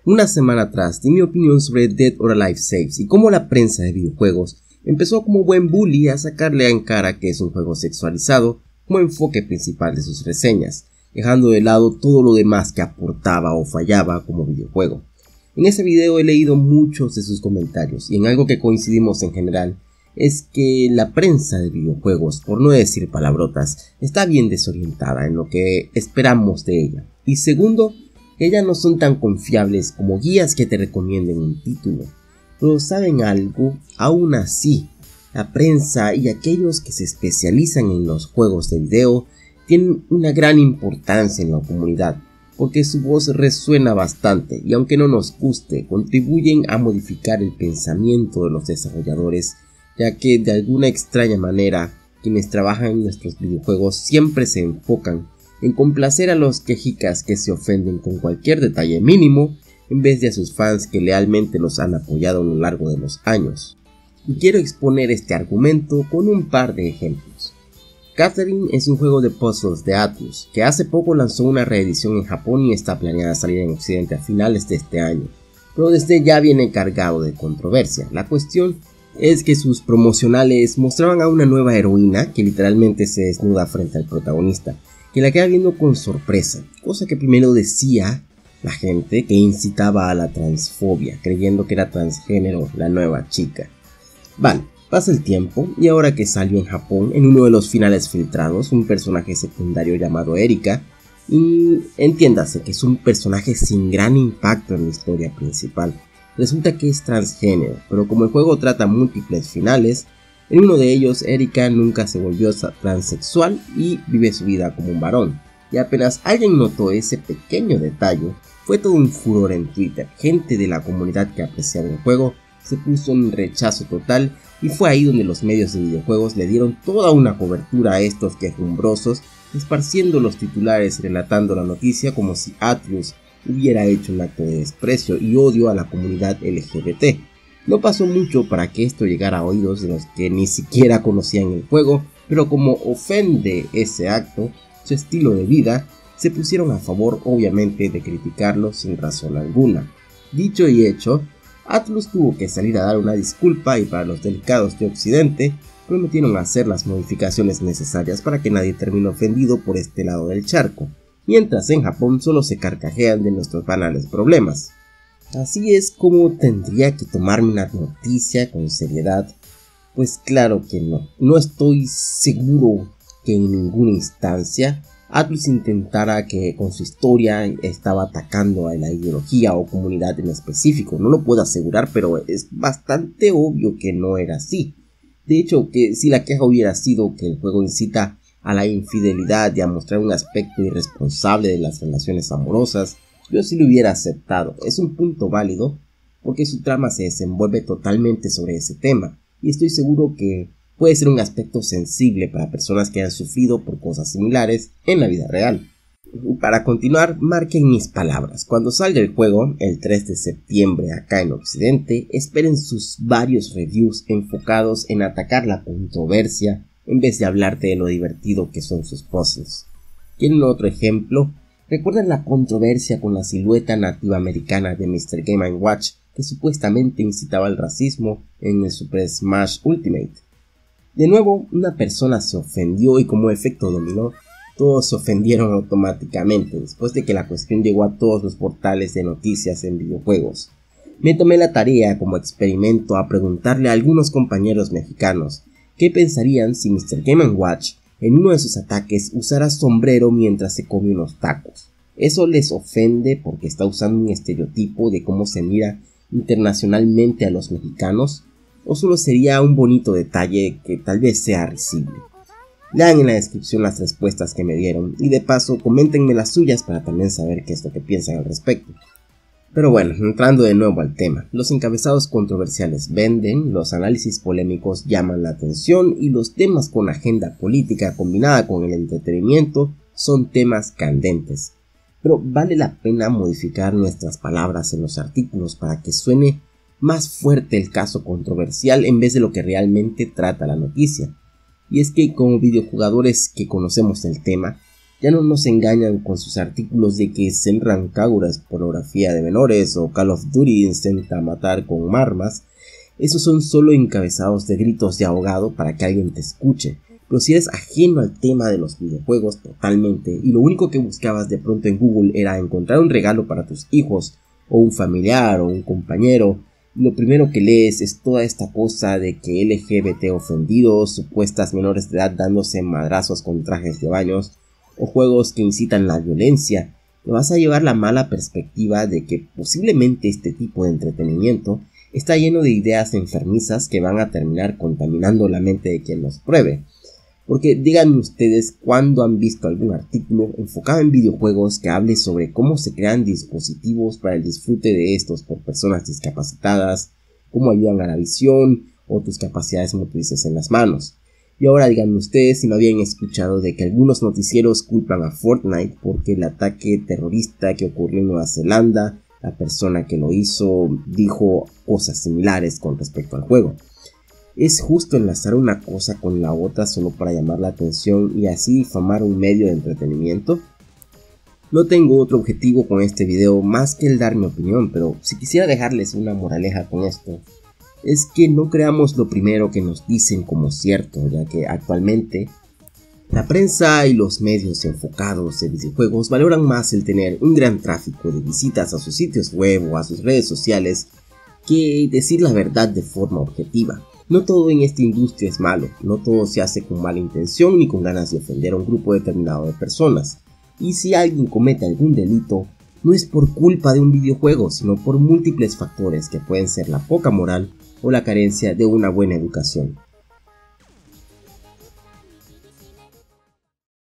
Una semana atrás di mi opinión sobre Dead or Alive Saves y cómo la prensa de videojuegos empezó como buen bully a sacarle en cara que es un juego sexualizado como enfoque principal de sus reseñas, dejando de lado todo lo demás que aportaba o fallaba como videojuego. En ese video he leído muchos de sus comentarios y en algo que coincidimos en general es que la prensa de videojuegos, por no decir palabrotas, está bien desorientada en lo que esperamos de ella. Y segundo, que ya no son tan confiables como guías que te recomienden un título. Pero ¿saben algo? Aún así, la prensa y aquellos que se especializan en los juegos de video tienen una gran importancia en la comunidad, porque su voz resuena bastante y aunque no nos guste, contribuyen a modificar el pensamiento de los desarrolladores, ya que de alguna extraña manera quienes trabajan en nuestros videojuegos siempre se enfocan en complacer a los quejicas que se ofenden con cualquier detalle mínimo en vez de a sus fans que lealmente los han apoyado a lo largo de los años. Y quiero exponer este argumento con un par de ejemplos. Catherine es un juego de puzzles de Atlus que hace poco lanzó una reedición en Japón y está planeada salir en Occidente a finales de este año, pero desde ya viene cargado de controversia. La cuestión es que sus promocionales mostraban a una nueva heroína que literalmente se desnuda frente al protagonista, que la queda viendo con sorpresa, cosa que primero decía la gente que incitaba a la transfobia, creyendo que era transgénero la nueva chica. Vale, pasa el tiempo y ahora que salió en Japón, en uno de los finales filtrados, un personaje secundario llamado Erika, y entiéndase que es un personaje sin gran impacto en la historia principal. Resulta que es transgénero, pero como el juego trata múltiples finales, en uno de ellos Erika nunca se volvió transexual y vive su vida como un varón. Y apenas alguien notó ese pequeño detalle, fue todo un furor en Twitter. Gente de la comunidad que apreciaba el juego se puso en rechazo total y fue ahí donde los medios de videojuegos le dieron toda una cobertura a estos quejumbrosos, esparciendo los titulares relatando la noticia como si Atlus hubiera hecho un acto de desprecio y odio a la comunidad LGBT. No pasó mucho para que esto llegara a oídos de los que ni siquiera conocían el juego, pero como ofende ese acto, su estilo de vida, se pusieron a favor obviamente de criticarlo sin razón alguna. Dicho y hecho, Atlus tuvo que salir a dar una disculpa y para los delicados de Occidente, prometieron hacer las modificaciones necesarias para que nadie termine ofendido por este lado del charco, mientras en Japón solo se carcajean de nuestros banales problemas. Así es como tendría que tomarme una noticia con seriedad. Pues claro que no. No estoy seguro que en ninguna instancia Atlus intentara que con su historia estaba atacando a la ideología o comunidad en específico. No lo puedo asegurar, pero es bastante obvio que no era así. De hecho, que si la queja hubiera sido que el juego incita a la infidelidad y a mostrar un aspecto irresponsable de las relaciones amorosas, yo sí lo hubiera aceptado. Es un punto válido porque su trama se desenvuelve totalmente sobre ese tema y estoy seguro que puede ser un aspecto sensible para personas que han sufrido por cosas similares en la vida real. Para continuar, marquen mis palabras. Cuando salga el juego, el 3 de septiembre acá en Occidente, esperen sus varios reviews enfocados en atacar la controversia en vez de hablarte de lo divertido que son sus puzzles. ¿Quieren otro ejemplo? ¿Recuerdan la controversia con la silueta nativa americana de Mr. Game & Watch que supuestamente incitaba al racismo en el Super Smash Ultimate? De nuevo, una persona se ofendió y como efecto dominó, todos se ofendieron automáticamente después de que la cuestión llegó a todos los portales de noticias en videojuegos. Me tomé la tarea como experimento a preguntarle a algunos compañeros mexicanos qué pensarían si Mr. Game & Watch en uno de sus ataques usara sombrero mientras se come unos tacos. ¿Eso les ofende porque está usando un estereotipo de cómo se mira internacionalmente a los mexicanos? ¿O solo sería un bonito detalle que tal vez sea risible? Lean en la descripción las respuestas que me dieron y de paso coméntenme las suyas para también saber qué es lo que piensan al respecto. Pero bueno, entrando de nuevo al tema, los encabezados controversiales venden, los análisis polémicos llaman la atención y los temas con agenda política combinada con el entretenimiento son temas candentes. Pero vale la pena modificar nuestras palabras en los artículos para que suene más fuerte el caso controversial en vez de lo que realmente trata la noticia. Y es que como videojugadores que conocemos el tema, Ya no nos engañan con sus artículos de que Senran Kagura es pornografía de menores o Call of Duty intenta matar con armas. Esos son solo encabezados de gritos de ahogado para que alguien te escuche. Pero si eres ajeno al tema de los videojuegos totalmente y lo único que buscabas de pronto en Google era encontrar un regalo para tus hijos o un familiar o un compañero, lo primero que lees es toda esta cosa de que LGBT ofendidos, supuestas menores de edad dándose madrazos con trajes de baños o juegos que incitan la violencia, te vas a llevar la mala perspectiva de que posiblemente este tipo de entretenimiento está lleno de ideas enfermizas que van a terminar contaminando la mente de quien los pruebe. Porque díganme ustedes cuándo han visto algún artículo enfocado en videojuegos que hable sobre cómo se crean dispositivos para el disfrute de estos por personas discapacitadas, cómo ayudan a la visión o tus capacidades motrices en las manos. Y ahora díganme ustedes si no habían escuchado de que algunos noticieros culpan a Fortnite porque el ataque terrorista que ocurrió en Nueva Zelanda, la persona que lo hizo dijo cosas similares con respecto al juego. Es justo enlazar una cosa con la otra solo para llamar la atención y así difamar un medio de entretenimiento. No tengo otro objetivo con este video más que el dar mi opinión, pero si quisiera dejarles una moraleja con esto, es que no creamos lo primero que nos dicen como cierto, ya que actualmente la prensa y los medios enfocados en videojuegos valoran más el tener un gran tráfico de visitas a sus sitios web o a sus redes sociales que decir la verdad de forma objetiva. No todo en esta industria es malo, no todo se hace con mala intención ni con ganas de ofender a un grupo determinado de personas. Y si alguien comete algún delito, no es por culpa de un videojuego, sino por múltiples factores que pueden ser la poca moral o la carencia de una buena educación.